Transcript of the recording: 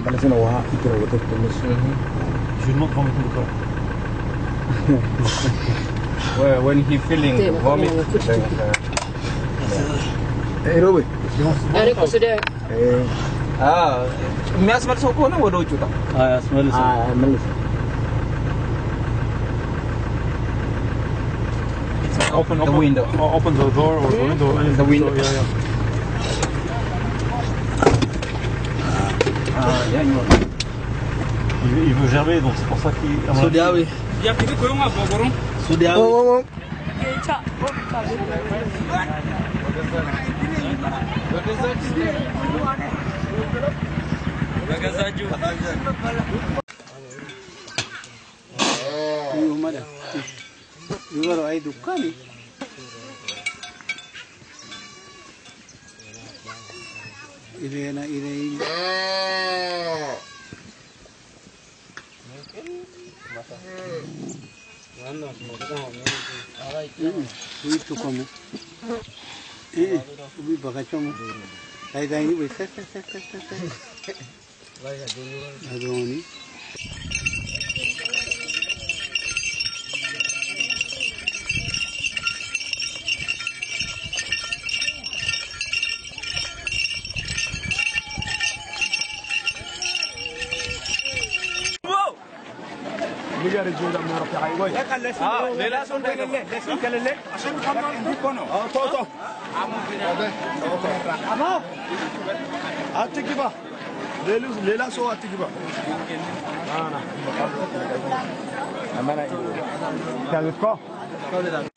Balesina waa ikira wata tumis. Je lui montre comment il Well, when he feeling vomit, Robe. Ari ko sudah. የሚያስመልሰው ከሆነ ወደ ውጭ ወጣ። ያስመልሰው። መልስ Open the window. Open the door or the window. The window. Yeah. Yeah, you are. Il veut germer, donc c'est pour ça qu'il... Sudiawi. Ya kini ko yung abogorong. Sudiawi. Bagazaju. Yugar ay dukani. Irena. Itu kamu. Ubi bagacamu. Saya ini bisa. Aduh ni. Ligar الجودة من رفيع حيوي. ሌላ ሰው እንደሌለ ለስም ከሌለ አሸን ከማን እንዲኮ ነው። ቶቶ አማ አትግባ ሌላ ሰው አትግባ አና አማና ታልኮ